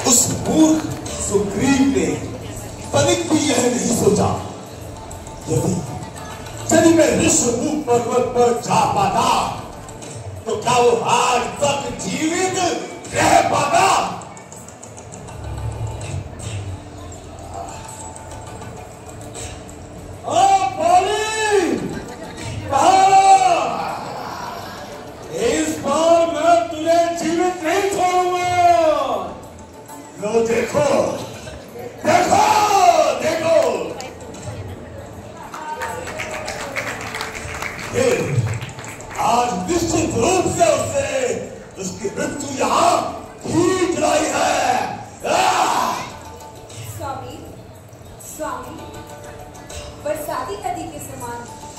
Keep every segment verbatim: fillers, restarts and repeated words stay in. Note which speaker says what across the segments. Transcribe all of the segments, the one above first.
Speaker 1: उस मूर्ख सुग्रीव ने तनिक भी यह नहीं सोचा यदि यदि मैं ऋषमुख पर्वत पर जा पाता तो क्या वो आज तक जीवित रह पाता। इस बार मैं तुझे जीवित नहीं छोड़ूंगा। लो देखो देखो देखो आज निश्चित रूप से उसे उसकी मृत्यु यहाँ खींच रही है।
Speaker 2: स्वामी स्वामी बरसाती नदी के समान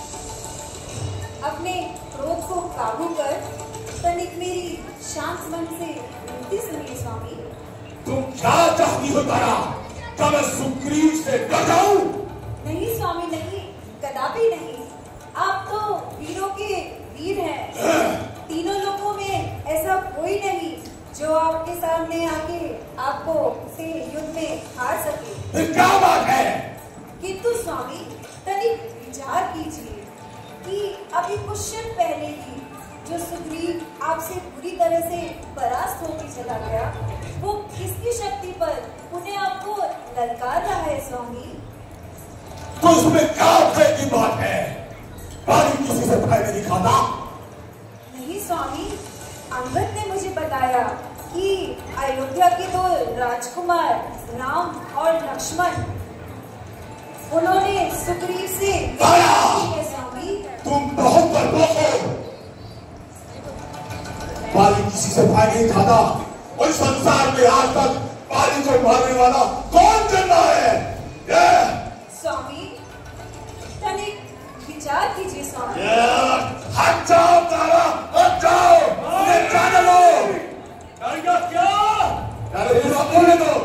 Speaker 2: अपने क्रोध को काबू कर तनिक मेरी शांत मन से विनती सुनिए स्वामी।
Speaker 1: तुम क्या चाहती हो तारा? क्या मैं सुग्रीव से डर जाऊं?
Speaker 2: नहीं स्वामी नहीं, कदापि नहीं। आप तो वीरों के वीर हैं। तीनों लोगों में ऐसा कोई नहीं जो आपके सामने आके आपको से युद्ध में हार सके।
Speaker 1: फिर क्या बात है?
Speaker 2: किंतु स्वामी तनिक विचार कीजिए कि अभी कुछ क्षण पहले ही जो सुग्रीव आपसे पूरी तरह से परास्त होकर चला गया, वो किसकी शक्ति पर उन्हें आपको ललकार रहा है स्वामी?
Speaker 1: तो उसमें क्या भय की बात है? बाली किसी से भय नहीं खाता।
Speaker 2: नहीं स्वामी, अंगद ने मुझे बताया कि अयोध्या के दो राजकुमार राम और लक्ष्मण उन्होंने सुग्रीव से है स्वामी।
Speaker 1: तुम बहुत डरपोक हो। बाली किसी से भय नहीं खाता और संसार में आज तक बाली को मारने वाला कौन जन्मा है? ये
Speaker 2: स्वामी तनिक विचार कीजिए स्वामी।
Speaker 1: हट जाओ तारा, हट जाओ, मुझे जाने दो।
Speaker 3: डरेगा क्या?
Speaker 1: अरे पूरा बोले दो।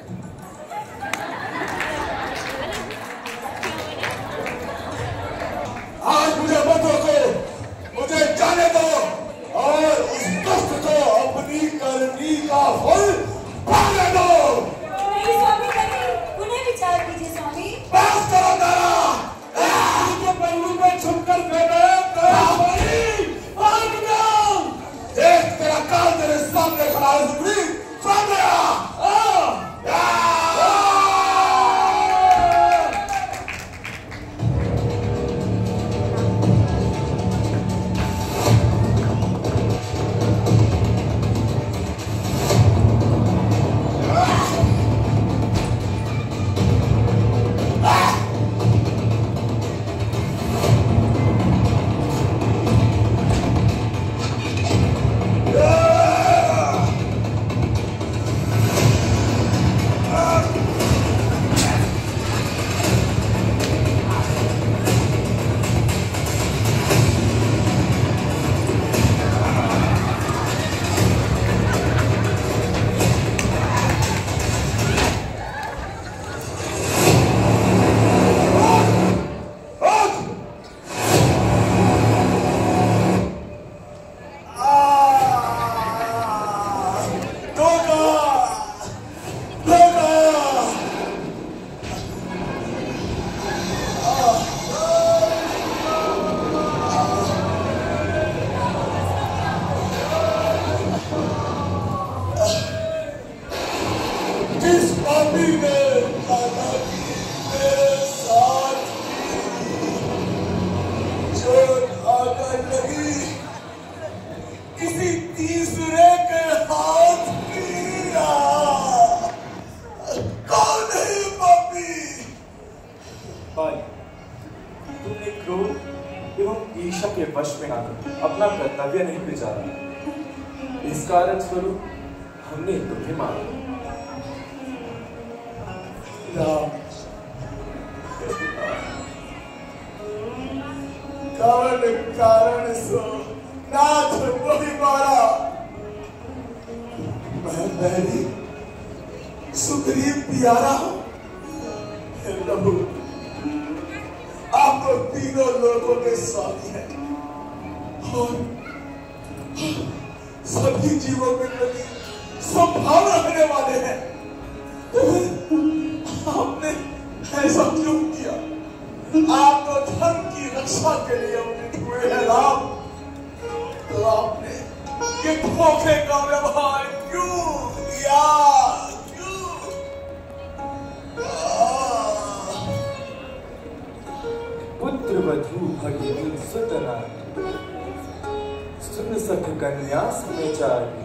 Speaker 1: आज मुझे मत रोको, मुझे जाने दो और उस दुष्ट को अपनी करनी का फल पाने दो।
Speaker 2: नहीं स्वामी नहीं, उन्हें विचार कीजिए स्वामी।
Speaker 1: बस करो तारा।
Speaker 3: के पल्लू में छुपकर बैठे
Speaker 1: भाग जाओ। देख तेरा काल तेरे सामने खड़ा है सुग्रीव, सामने आ।
Speaker 3: अपना कर्तव्य नहीं बेचारा, इस कारण स्वरूप हमने तुम्हें मारा।
Speaker 1: कारण कारण सो नाथ वही मारा। मैं बैरी सुग्रीव प्यारा प्रभु, आप तो तीनों लोगों के स्वामी हैं और सभी जीवों के प्रति संभाल रखने वाले हैं, तो आपने ऐसा क्यों किया? आप तो धर्म की रक्षा के लिए अवतीर्ण हुए हैं राम, तो आपने ये धोखे का व्यवहार क्यों किया? क्यों?
Speaker 3: पुत्र वधू भगिनी सुतना, सुन सख कन्या समाचारी,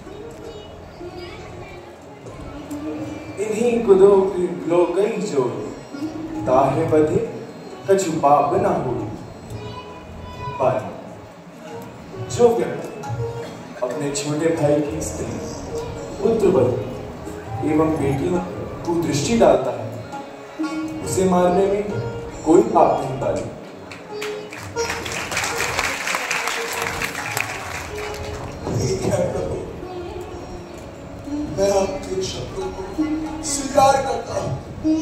Speaker 3: इन्हीं कुदो की लोकई जो ताहे बधे कछु पाप न हो। पर जो व्यक्ति अपने छोटे भाई की स्त्री, पुत्र वधू एवं बेटियों को दृष्टि डालता है, उसे मारने में कोई पाप नहीं पाली।
Speaker 1: ठीक है प्रभु, मैं आपके शब्दों को स्वीकार करता हूँ,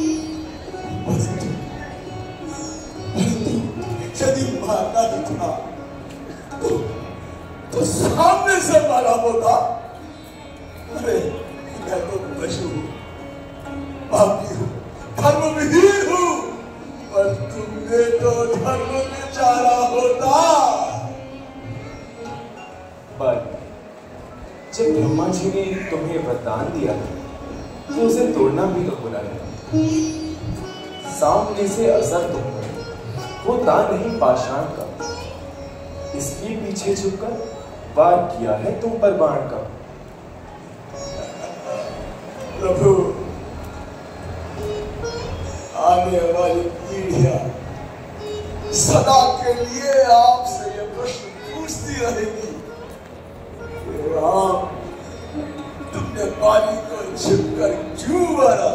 Speaker 1: यदि मारना ही था तो, तो सामने से मारा होता। अरे मैं तो पशु हूँ, पापी हूँ, धर्मविहीन हूँ, पर तुमने तो धर्म बेचारा होता।
Speaker 3: पर जब ब्रह्मा जी ने तुम्हें वरदान दिया तो उसे तोड़ना भी तो बुरा है। सामने से असर तुम पर होता नहीं पाषाण का, इसके पीछे झुककर वार किया है तुम पर बाण का।
Speaker 1: प्रभु, आने वाली पीढ़ियां सदा के लिए आपसे ये प्रश्न पूछती रहेगी, राम तुमने पानी को छिपकर क्यों मारा?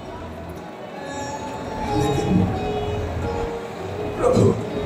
Speaker 1: लेकिन प्रभु,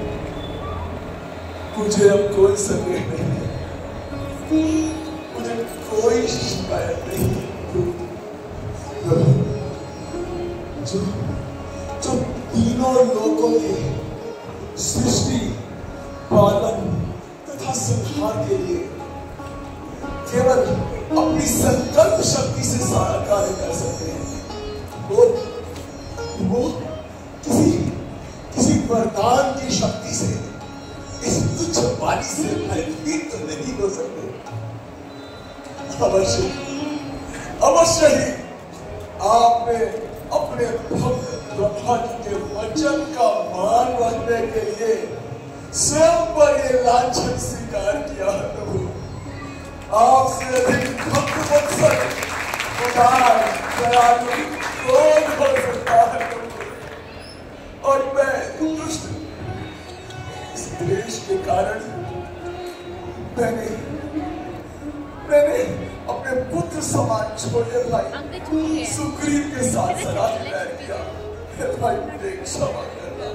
Speaker 1: मुझे अब कोई संदेह नहीं है, मुझे कोई शिकायत नहीं है। प्रभु, जो जो तीनों लोगों की सृष्टि, पालन तथा संहार के लिए केवल अपनी संकल्प शक्ति से सारा कार्य कर सकते हैं, वो वो किसी किसी वरदान की शक्ति से इस तुच्छ वाणी से भयभीत तो नहीं हो सकते। अवश्य अवश्य ही आपने अपने भक्त ब्रह्मा जी के वचन का मान रखने के लिए स्वयं पर ये लांछन स्वीकार किया है। प्रभु, आपसे अधिक भक्त वत्सल, उदार, दयालु कौन हो सकता है प्रभु? और मैं दुष्ट इस देश के कारण मैंने मैंने अपने पुत्र समान छोटे भाई सुग्रीव के साथ सलाह तैयार किया। हे भाई, मुझे क्षमा करना,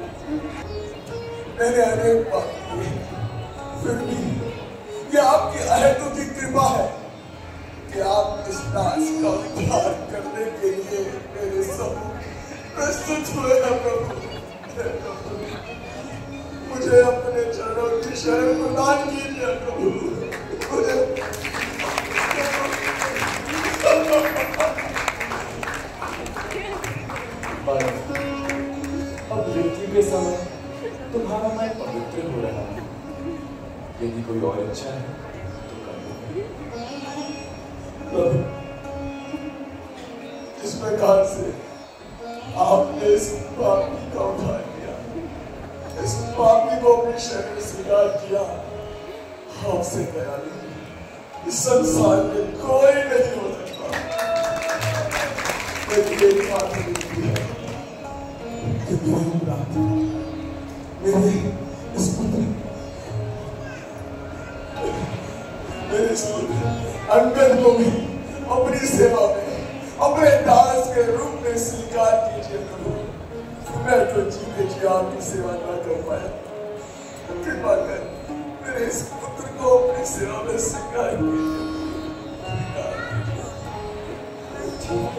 Speaker 1: मैंने अनेक बात की, फिर भी ये आपकी अहदों की कृपा है कि आप इस दास का उद्धार करने के लिए मेरे सम्मुख प्रस्तुत हुए हैं। प्रभु, मुझे अपने चरणों की शरण प्रदान कीजिए। प्रभु, मुझे
Speaker 3: अब मृत्यु के समय तुम्हारा मैं पवित्र हो रहा हूँ, यदि कोई और इच्छा है तो कर दो।
Speaker 1: इस प्रकार से आपने इस पापी का उद्धार किया, इस पापी को अपनी शरण स्वीकार किया। आपसे दयालु इस संसार में कोई नहीं हो सकता। मेरी एक बात विनती है कि मेरे उपरांत मेरे इस पुत्र मेरे इस पुत्र अंगद को भी अपनी सेवा में अपने दास के रूप में स्वीकार कीजिए। प्रभु, मैं तो जीते जी आपकी सेवा न कर पाया, कृपा कर मेरे इस पुत्र को अपनी सेवा में स्वीकार कीजिए।